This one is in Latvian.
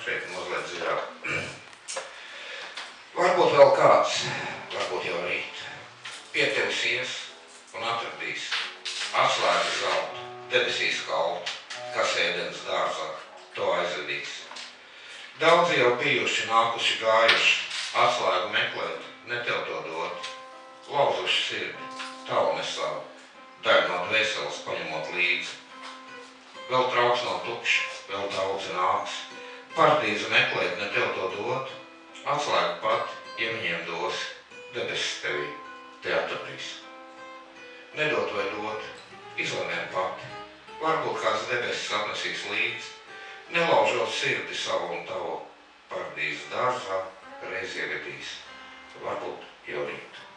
šeit mazliet dziļāk. Varbūt vēl kāds, varbūt jau rīt, pietilsies un atradīs atslēgu zeltu, debesīs kaltu, kas ēdens dārzā, to aizvedīs. Daudzi jau bijuši, nākuši, gājuši, atslēgu meklēt, ne tev to dot, lauzuši sirdi, tavu nesavu, daļu no dvēseles paņemot līdzi. Vēl trauks nav tukšs, vēl daudzi nāks, paradīze meklēt, ne tev to dot, atslēgu pat, ja viņiem dos, debesis tevī, te atradīs. Nedot vai dot, izlemēm pati, varbūt kāds debesis atnesīs līdzi, nelaužot sirdi savu un tavu, paradīzes dārzā reiz ievedīs, varbūt jau rīt.